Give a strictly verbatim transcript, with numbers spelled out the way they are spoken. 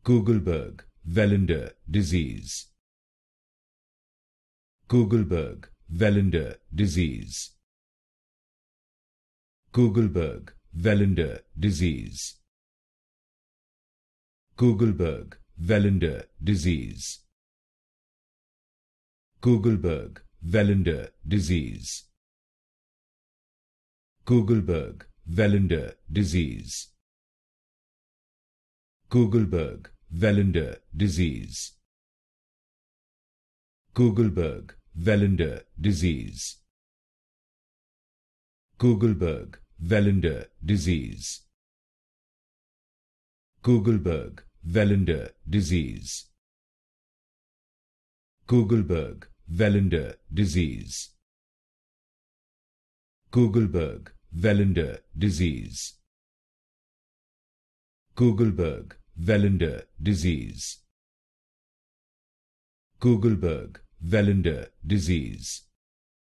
Kugelberg-Welander Disease. Kugelberg-Welander Disease. Kugelberg-Welander Disease. Kugelberg-Welander Disease. Kugelberg-Welander Disease. Kugelberg-Welander Disease. Kugelberg-Welander Disease. Kugelberg-Welander Disease. Kugelberg-Welander Disease. Kugelberg-Welander Disease. Kugelberg-Welander Disease. Kugelberg-Welander Disease. Kugelberg-Welander Disease. Kugelberg-Welander Disease.